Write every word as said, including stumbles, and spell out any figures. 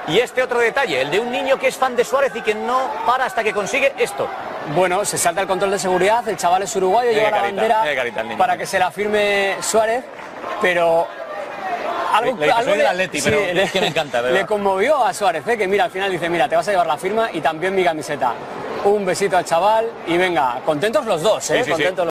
Y este otro detalle, el de un niño que es fan de Suárez y que no para hasta que consigue esto. Bueno, se salta el control de seguridad, el chaval es uruguayo, lleva la bandera para que se la firme Suárez, pero algo, le, le algo del Atleti, sí, pero le, es que me encanta, ¿verdad? Le conmovió a Suárez, ¿eh? Que mira, al final dice, mira, te vas a llevar la firma y también mi camiseta. Un besito al chaval y venga, contentos los dos, ¿eh? Sí, sí, contentos sí. los